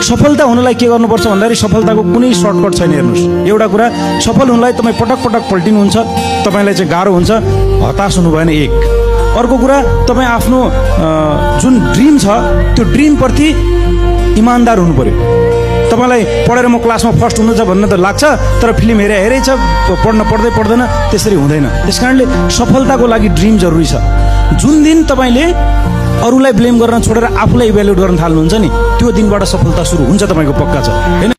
सफलता हुनलाई के गर्नुपर्छ भन्दाखेरि सफलताको कुनै सर्टकट छैन। हेर्नुहोस्, एउटा कुरा, सफल हुनलाई तपाईँ पटक पटक पल्टिनुहुन्छ, तपाईँलाई चाहिँ गाह्रो हुन्छ, हताश हुनु भएन एक। अर्को कुरा, तपाईँ आफ्नो जुन ड्रिम छ त्यो ड्रिमप्रति इमान्दार हुनु पर्यो। तपाईँलाई पढेर म क्लासमा फर्स्ट हुनु छ भन्ने त लाग्छ, तर फिल्म हेरै छ, पढ्दैन, त्यसरी हुँदैन। त्यस कारणले सफलताको लागि ड्रिम जरुरी छ। जुन दिन तपाईँले अरूलाई ब्लेम गर्न छोडेर आफूलाई इभ्यालुएट गर्न थाल्नुहुन्छ नि, त्यो दिनबाट सफलता सुरु हुन्छ, तपाईँको पक्का छ हैन।